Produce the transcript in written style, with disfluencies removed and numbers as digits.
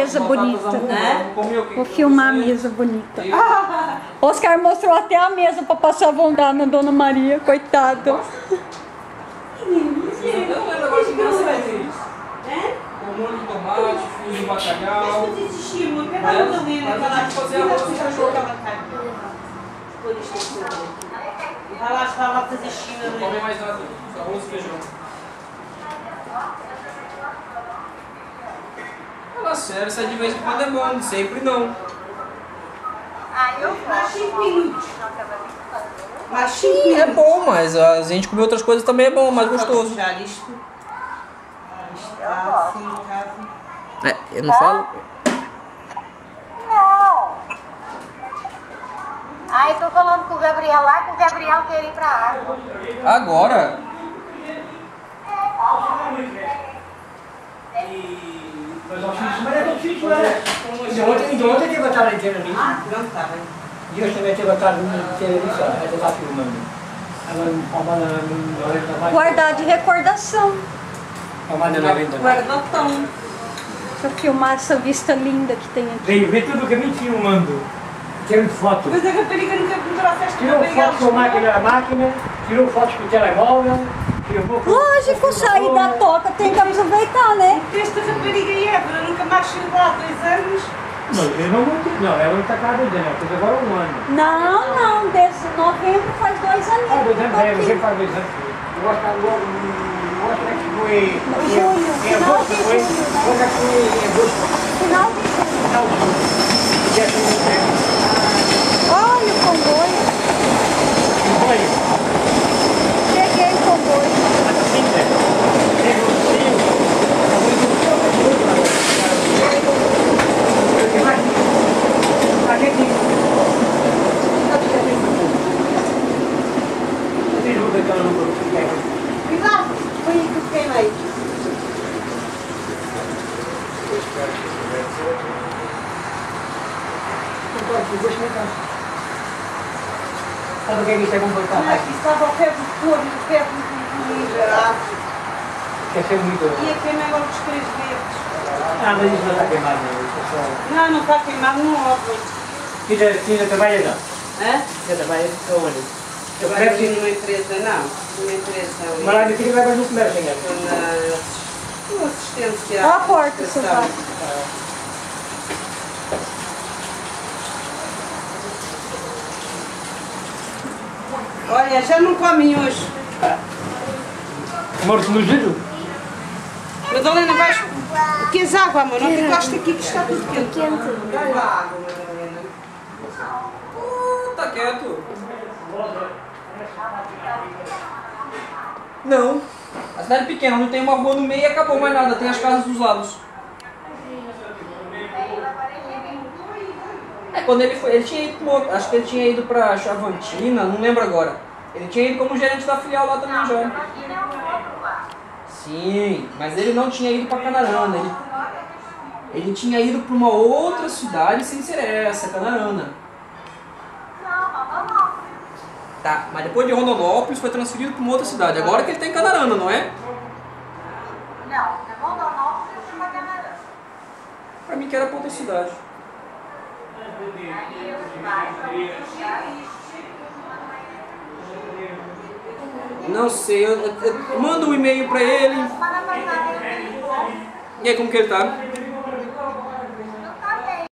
mesa bonita. Vou filmar a mesa bonita. Oscar mostrou até a mesa para passar vontade na Dona Maria, coitado. Com molho de tomate, fios de bacalhau. Fazer arroz de cachorro. Vai lá fazer chima. Não come mais nada, só arroz e feijão. Fala sério, isso de vez em quando é bom, sempre não. Eu faço 5 minutos. Mais 5 Sim, minutos. é bom, mas a gente comer outras coisas também é bom, mais gostoso. Já isto. Assim, em casa. Eu não falo? Não. Eu tô falando com o Gabriel lá, que o Gabriel quer ir pra água. Agora? Mas o sítio, mas é do sítio, né? Ontem teve a tarde inteira ali. Não estava. E hoje também teve a tarde inteira ali, só. Ela está filmando. Guardar de recordação. Guarda-botão. Deixa eu filmar essa vista linda que tem aqui. Veio ver tudo o caminho filmando. Tirando foto. Mas a rapariga nunca me trouxeste Tirou fotos com a máquina, tirou fotos com o telemóvel. Lógico, sair da toca tem que aproveitar, né? Esta rapariga Évora nunca mais chegou lá há 2 anos. Não, eu não vou. Não, ela não está cá há 2 anos, ela fez agora 1 ano. Não, desde novembro faz 2 anos. Ah, 2 anos, sempre faz 2 anos. Eu acho que foi. Julho, final de julho. Eu acho que foi em agosto. Final de julho. Olha o comboio. Cheguei o comboio. Cuidado, foi aí que eu queimei. Sabe o que é que isto é bom para cá? Aqui estava ao pé do forno, o pé do gerado. Quer ser muito. E a queimei logo os 3 dedos. Mas isso não está queimado, não. Isso é só. Não está queimado, não óbvio. Ainda trabalha não? Hã? Ainda trabalha onde? Trabalho aqui numa empresa, não. Numa empresa ali. Mas lá de filho vai no comércio, né? Com assistência. Olha a porta, seu pai. Olha, já não comem hoje. Morto no gelo? Madalena, vais... Queres água, amor? Não ficaste aqui que está tudo quente. Vai lá água, Madalena. Tá quieto. Não. A cidade é pequena, não tem uma rua no meio e acabou mais nada, tem as casas dos lados. Quando ele foi, ele tinha ido pro, acho que ele tinha ido pra Chavantina, não lembro agora. Ele tinha ido como gerente da filial lá também já. Sim, mas ele não tinha ido pra Canarana. Ele tinha ido pra uma outra cidade sem ser essa, Canarana. Tá, mas depois de Rondonópolis foi transferido para uma outra cidade. Agora que ele está em Canarana, não é? Não, é Rondonópolis e Canarana. Pra mim que era para outra cidade. Aí eu vai Não sei, eu mando um e-mail para ele. semana passada eu E aí, como que ele tá?